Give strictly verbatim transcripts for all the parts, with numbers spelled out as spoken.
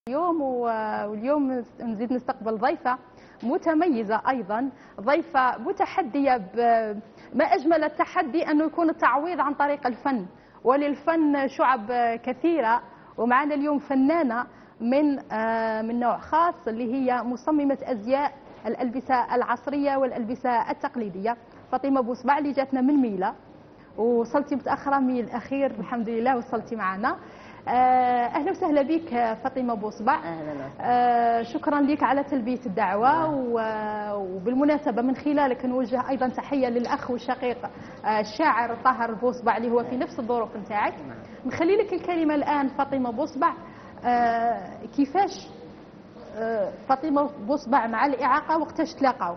اليوم واليوم نزيد نستقبل ضيفة متميزة أيضا، ضيفة متحدية. ما أجمل التحدي أنه يكون التعويض عن طريق الفن، وللفن شعب كثيرة. ومعنا اليوم فنانة من من نوع خاص اللي هي مصممة أزياء الألبسة العصرية والألبسة التقليدية، فاطمة بوصبع اللي جاتنا من ميلة، وصلتي متأخرة ميل الأخير الحمد لله وصلتي معنا. اهلا وسهلا بك فاطمه بوصبع. اهلا وسهلا. آه شكرا لك على تلبيه الدعوه. وبالمناسبه من خلالك نوجه ايضا تحيه للاخ والشقيق آه الشاعر طاهر بوصبع اللي هو في نفس الظروف نتاعك. نخلي لك الكلمه الان فاطمه بوصبع. آه كيفاش آه فاطمه بوصبع مع الاعاقه وقتاش تلاقاو؟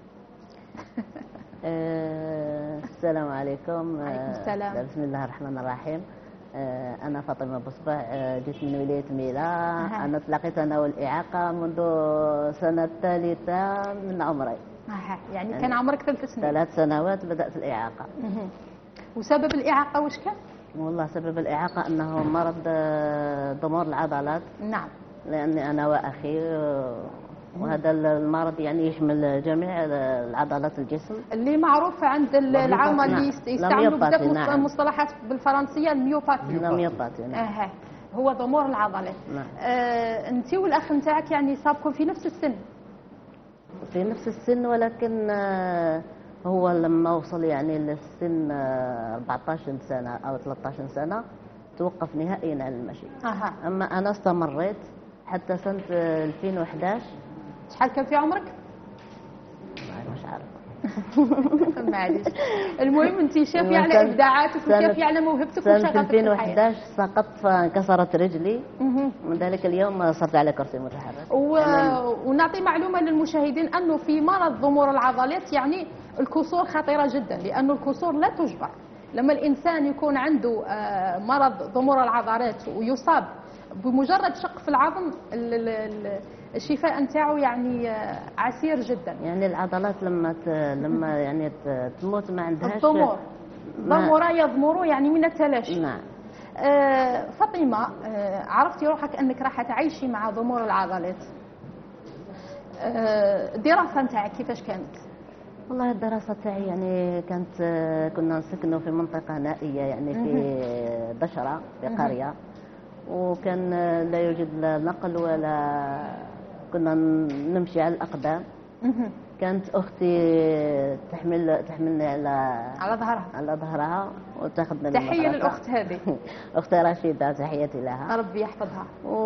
آه السلام عليكم. وعليكم السلام. آه بسم الله الرحمن الرحيم. أنا فاطمة بوصبع، جيت من ولاية ميلة. أه. أنا تلاقيت أنا والإعاقة منذ سنة الثالثة من عمري. أه. يعني, يعني كان عمرك ثلاث سنين؟ ثلاث سنوات بدأت الإعاقة. أه. وسبب الإعاقة وش كان؟ والله سبب الإعاقة أنه مرض ضمور العضلات. نعم. لأني أنا وأخي، وهذا المرض يعني يشمل جميع العضلات الجسم اللي معروف عند العامة اللي يستعملوا بزاف نعم. مصطلحات بالفرنسية الميوباثي. الميوباثي نعم. اه هو ضمور العضلات. نعم. آه انت والاخ نتاعك يعني صابكم في نفس السن؟ في نفس السن، ولكن آه هو لما وصل يعني للسن آه أربعة عشر سنة أو ثلاثة عشر سنة توقف نهائيا عن المشي. أه. أما أنا استمريت حتى سنة ألفين وأحد عشر. شحال كان في عمرك؟ مش عارف. معليش. المهم انت شافي على ابداعاتك وشافي على موهبتك وشغفك سنة ألفين وأحد عشر سقطت فانكسرت رجلي. من ذلك اليوم صرت على كرسي متحرك. و... ونعطي معلومه للمشاهدين انه في مرض ضمور العضلات يعني الكسور خطيره جدا، لانه الكسور لا تجبر. لما الانسان يكون عنده مرض ضمور العضلات ويصاب بمجرد شق في العظم، الشفاء نتاعو يعني عسير جدا. يعني العضلات لما ت... لما يعني تموت ما عندهاش الضمور. ضمور يضمر يعني من التلاشي. نعم. آه فاطمه، آه عرفتي روحك انك راح تعيشي مع ضمور العضلات. آه الدراسه نتاعك كيفاش كانت؟ والله الدراسة تاعي يعني كانت، كنا نسكنوا في منطقة نائية يعني في دشرة في قرية، وكان لا يوجد لا نقل ولا كنا نمشي على الأقدام. كانت أختي تحمل تحملني على على ظهرها على ظهرها وتاخذنا. تحية للأخت هذه. أختي رشيدة، تحياتي لها، ربي يحفظها.